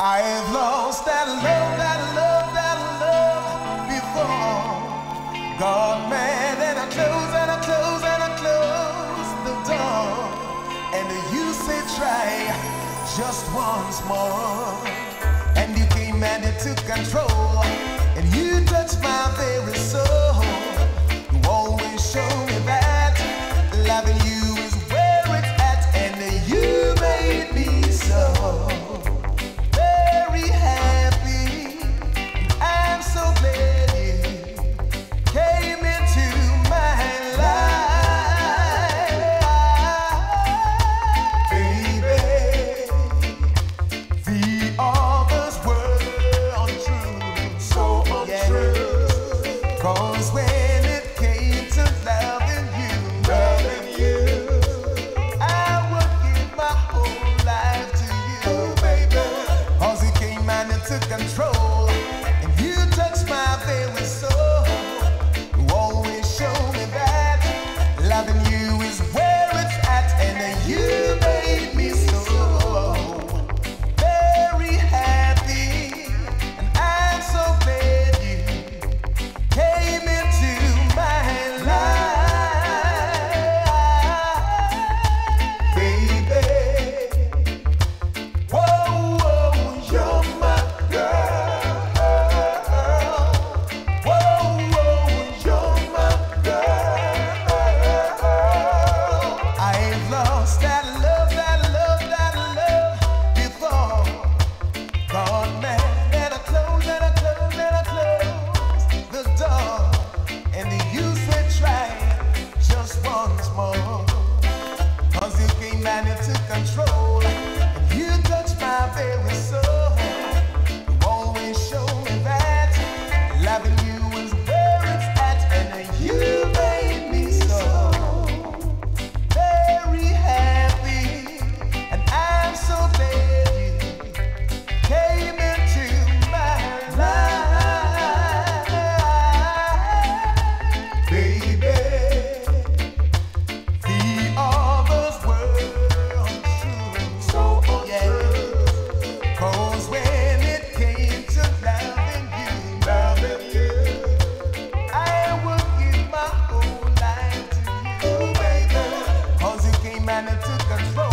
I have lost that love, that love, that love before. Gone mad and I close and I close and I close the door. And you say try just once more. And you came and you took control. And you touched my very soul. You always show me that loving you is where it's at. And you made me so very happy. I'm so glad you came into my life, baby. The others were untrue, so untrue. 'Cause when it came to loving you, I would give my whole life to you, baby. 'Cause you came and you took control, and you touched my very soul. You always show me that loving you is where it's at, and you made me so very happy, and I'm so glad you came into my life, baby. Whoa, whoa, you're my girl. Whoa, whoa, you're my girl. I've lost that love, that love, that love before. Gone mad and I close and I close and I close the door. And you said try just once more. 'Cause you came and you took control, and you touched my very soul. You always show me that loving you is where it's at, and you made me so very happy, and I'm so glad you came into my life, baby. The others were untrue, so untrue. 'Cause when it came to loving you, I would give my whole life to you, baby. 'Cause you came and you took control.